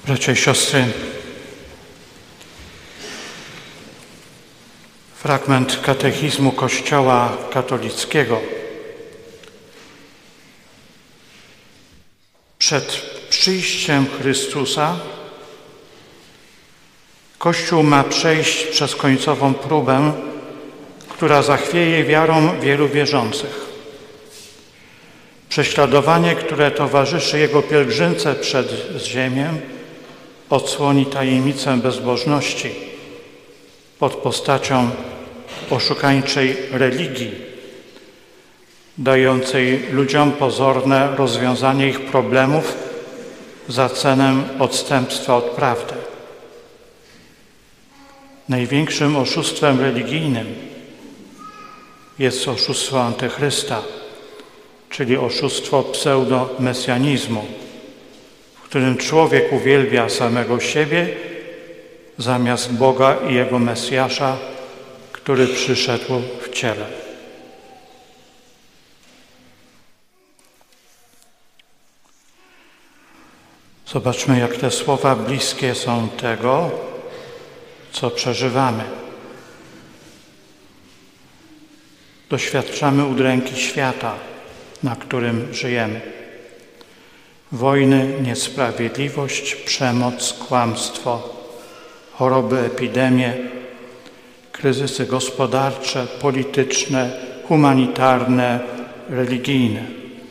Bracia i siostry, fragment katechizmu Kościoła katolickiego. Przed przyjściem Chrystusa Kościół ma przejść przez końcową próbę, która zachwieje wiarą wielu wierzących. Prześladowanie, które towarzyszy jego pielgrzymce przed ziemię, odsłoni tajemnicę bezbożności pod postacią oszukańczej religii, dającej ludziom pozorne rozwiązanie ich problemów za cenę odstępstwa od prawdy. Największym oszustwem religijnym jest oszustwo Antychrysta, czyli oszustwo pseudomesjanizmu, w którym człowiek uwielbia samego siebie zamiast Boga i Jego Mesjasza, który przyszedł w ciele. Zobaczmy, jak te słowa bliskie są tego, co przeżywamy. Doświadczamy udręki świata, na którym żyjemy. Wojny, niesprawiedliwość, przemoc, kłamstwo, choroby, epidemie, kryzysy gospodarcze, polityczne, humanitarne, religijne,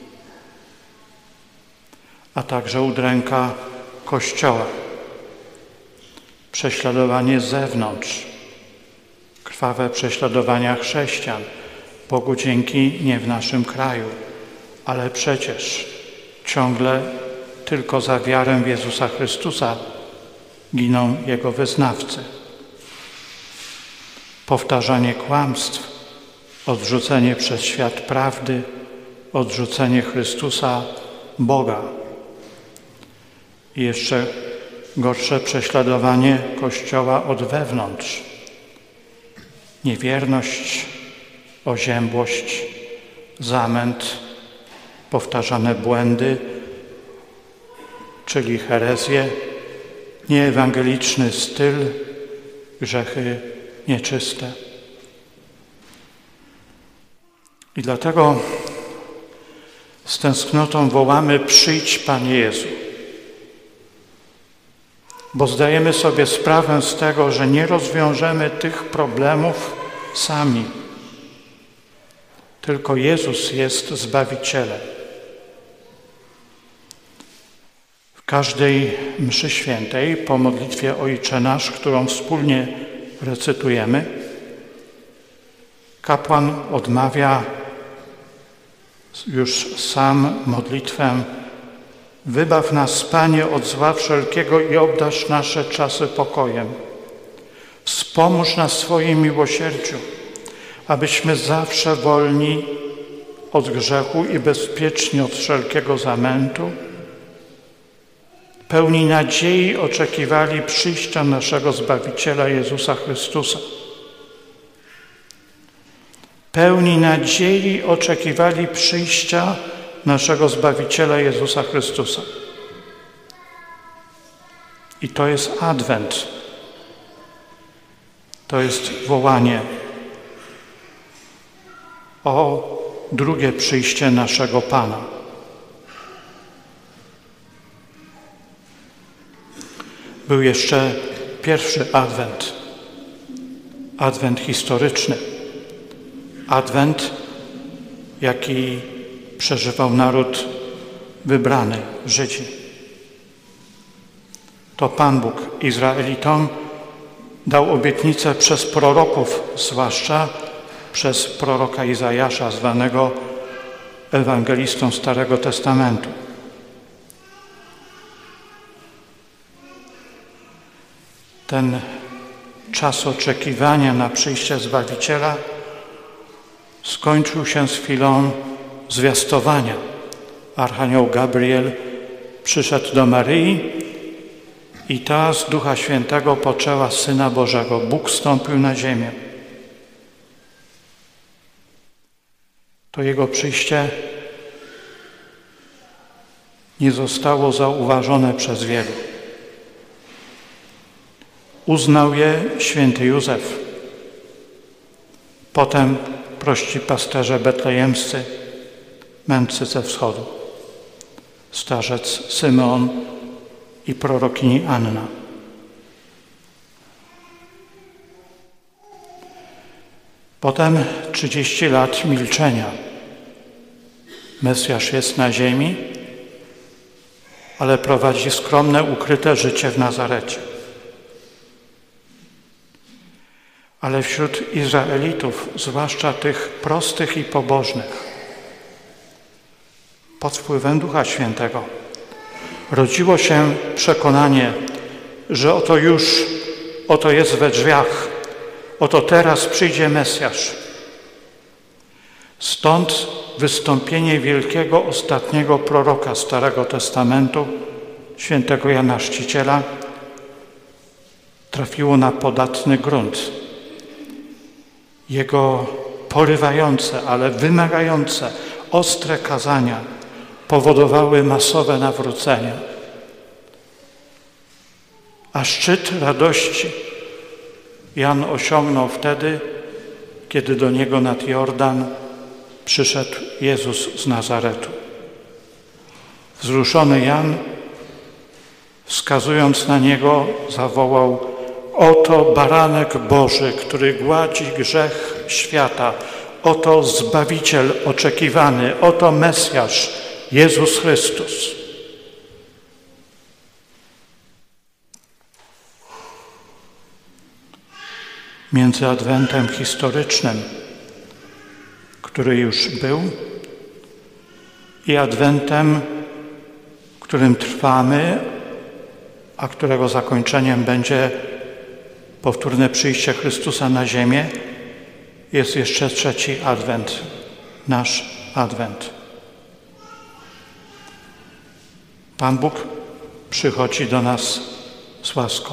a także udręka Kościoła, prześladowanie z zewnątrz, krwawe prześladowania chrześcijan, Bogu dzięki nie w naszym kraju, ale przecież ciągle tylko za wiarę w Jezusa Chrystusa giną Jego wyznawcy. Powtarzanie kłamstw, odrzucenie przez świat prawdy, odrzucenie Chrystusa, Boga. I jeszcze gorsze prześladowanie Kościoła od wewnątrz. Niewierność, oziębłość, zamęt, powtarzane błędy, czyli herezje, nieewangeliczny styl, grzechy nieczyste. I dlatego z tęsknotą wołamy: przyjdź, Panie Jezu. Bo zdajemy sobie sprawę z tego, że nie rozwiążemy tych problemów sami. Tylko Jezus jest Zbawicielem. W każdej mszy świętej, po modlitwie Ojcze Nasz, którą wspólnie recytujemy, kapłan odmawia już sam modlitwę: wybaw nas, Panie, od zła wszelkiego i obdarz nasze czasy pokojem. Wspomóż nas w swoim miłosierdziu, abyśmy zawsze wolni od grzechu i bezpieczni od wszelkiego zamętu, pełni nadziei oczekiwali przyjścia naszego Zbawiciela Jezusa Chrystusa. Pełni nadziei oczekiwali przyjścia naszego Zbawiciela Jezusa Chrystusa. I to jest Adwent. To jest wołanie o drugie przyjście naszego Pana. Był jeszcze pierwszy Adwent. Adwent historyczny. Adwent, jaki przeżywał naród wybrany, Żydzi. To Pan Bóg Izraelitom dał obietnicę przez proroków, zwłaszcza przez proroka Izajasza, zwanego ewangelistą Starego Testamentu. Ten czas oczekiwania na przyjście Zbawiciela skończył się z chwilą zwiastowania. Archanioł Gabriel przyszedł do Maryi i ta z Ducha Świętego poczęła Syna Bożego. Bóg zstąpił na ziemię. To Jego przyjście nie zostało zauważone przez wielu. Uznał je święty Józef. Potem prości pasterze betlejemscy, mędrcy ze wschodu, starzec Symeon i prorokini Anna. Potem 30 lat milczenia. Mesjasz jest na ziemi, ale prowadzi skromne, ukryte życie w Nazarecie. Ale wśród Izraelitów, zwłaszcza tych prostych i pobożnych, pod wpływem Ducha Świętego, rodziło się przekonanie, że oto jest we drzwiach, oto teraz przyjdzie Mesjasz. Stąd wystąpienie wielkiego, ostatniego proroka Starego Testamentu, świętego Jana Chrzciciela, trafiło na podatny grunt. Jego porywające, ale wymagające, ostre kazania powodowały masowe nawrócenie. A szczyt radości Jan osiągnął wtedy, kiedy do niego nad Jordan przyszedł Jezus z Nazaretu. Wzruszony Jan, wskazując na niego, zawołał: oto baranek Boży, który gładzi grzech świata. Oto Zbawiciel oczekiwany, oto Mesjasz, Jezus Chrystus. Między Adwentem historycznym, który już był, i Adwentem, którym trwamy, a którego zakończeniem będzie powtórne przyjście Chrystusa na ziemię, jest jeszcze trzeci Adwent, nasz Adwent. Pan Bóg przychodzi do nas z łaską,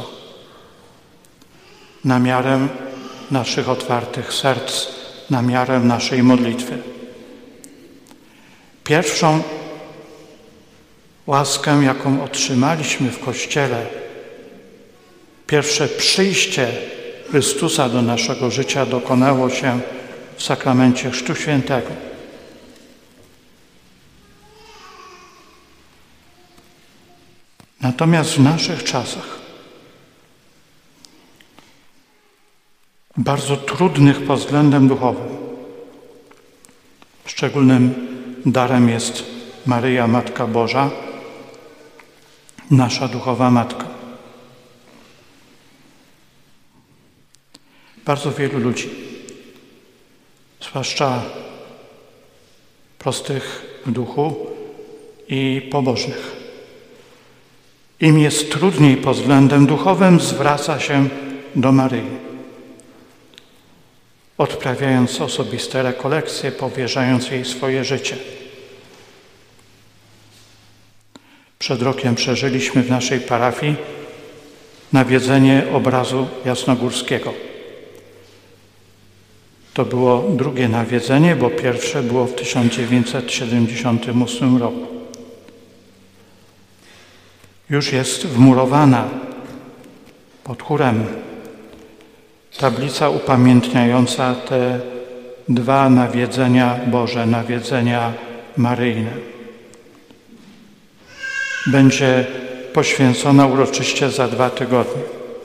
na miarę naszych otwartych serc, na miarę naszej modlitwy. Pierwszą łaskę, jaką otrzymaliśmy w Kościele, pierwsze przyjście Chrystusa do naszego życia dokonało się w sakramencie Chrztu Świętego. Natomiast w naszych czasach, bardzo trudnych pod względem duchowym, szczególnym darem jest Maryja, Matka Boża, nasza duchowa Matka. Bardzo wielu ludzi, zwłaszcza prostych w duchu i pobożnych, im jest trudniej pod względem duchowym, zwraca się do Maryi, odprawiając osobiste rekolekcje, powierzając jej swoje życie. Przed rokiem przeżyliśmy w naszej parafii nawiedzenie obrazu jasnogórskiego. To było drugie nawiedzenie, bo pierwsze było w 1978 roku. Już jest wmurowana pod chórem tablica upamiętniająca te dwa nawiedzenia Boże, nawiedzenia maryjne. Będzie poświęcona uroczyście za 2 tygodnie.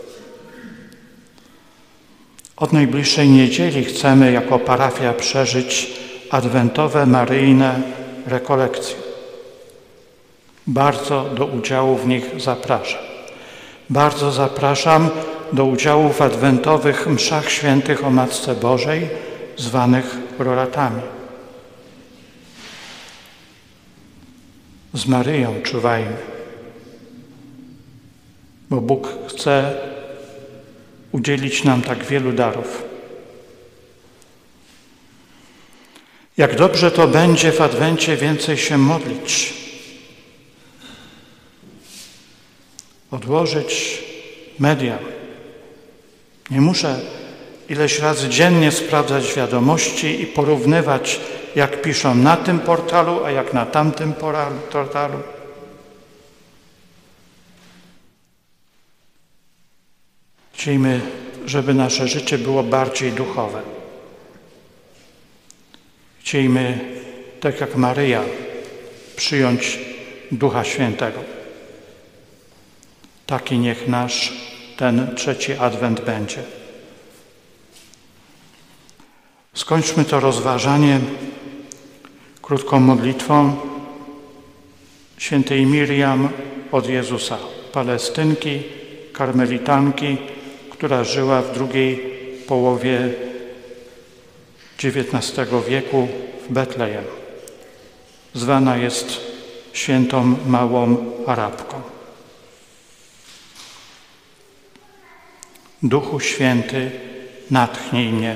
Od najbliższej niedzieli chcemy jako parafia przeżyć adwentowe, maryjne rekolekcje. Bardzo do udziału w nich zapraszam. Bardzo zapraszam do udziału w adwentowych mszach świętych o Matce Bożej, zwanych roratami. Z Maryją czuwajmy, bo Bóg chce udzielić nam tak wielu darów. Jak dobrze to będzie w Adwencie więcej się modlić, odłożyć media. Nie muszę ileś razy dziennie sprawdzać wiadomości i porównywać, jak piszą na tym portalu, a jak na tamtym portalu. Chciejmy, żeby nasze życie było bardziej duchowe. Chciejmy, tak jak Maryja, przyjąć Ducha Świętego. Taki niech nasz ten trzeci Adwent będzie. Skończmy to rozważanie krótką modlitwą świętej Miriam od Jezusa, Palestynki, karmelitanki, która żyła w drugiej połowie XIX wieku w Betlejem. Zwana jest świętą małą Arabką. Duchu Święty, natchnij mnie.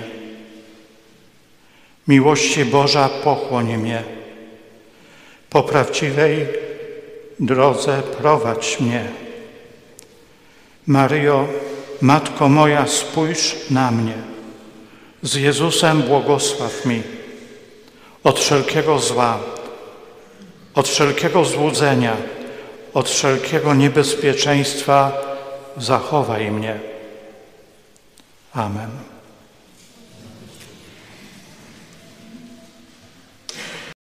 Miłości Boża, pochłoń mnie. Po prawdziwej drodze prowadź mnie. Maryjo, Matko moja, spójrz na mnie. Z Jezusem błogosław mi. Od wszelkiego zła, od wszelkiego złudzenia, od wszelkiego niebezpieczeństwa zachowaj mnie. Amen.